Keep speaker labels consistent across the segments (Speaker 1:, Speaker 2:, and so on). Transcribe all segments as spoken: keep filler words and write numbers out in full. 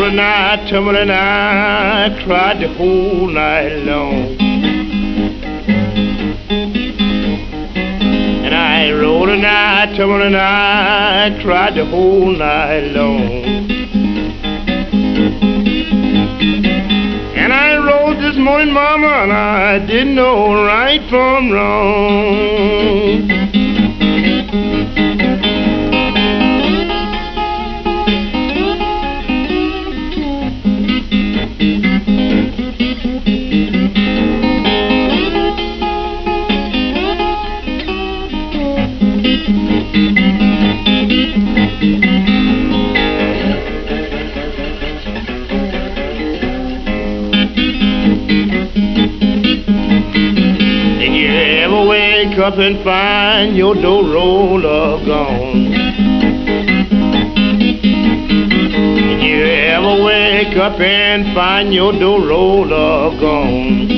Speaker 1: and I tumbled and I cried the whole night long. And I rolled and I tumbled and I cried the whole night long. And I rose this morning, mama, and I didn't know right from wrong. Wake up and find your dough roller gone. Did you ever wake up and find your dough roller gone?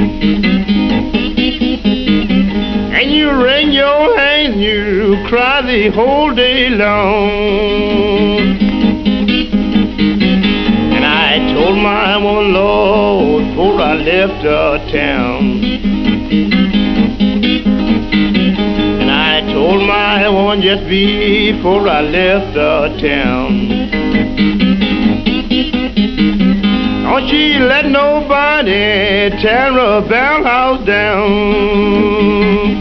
Speaker 1: And you wring your hands, you cry the whole day long. And I told my woman, Lord, before I left the town. Told my woman just before I left the town. Don't she let nobody tear her bell house down.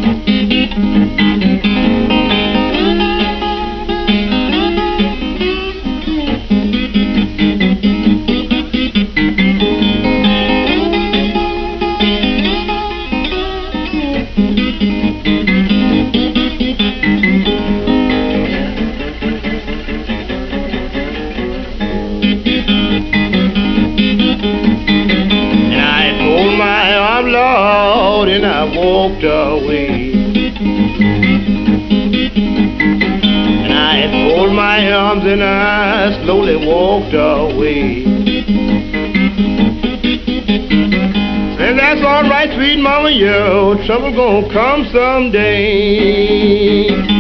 Speaker 1: Lord, and I walked away. And I folded my arms and I slowly walked away. And that's all right, sweet mama, your trouble gonna come someday.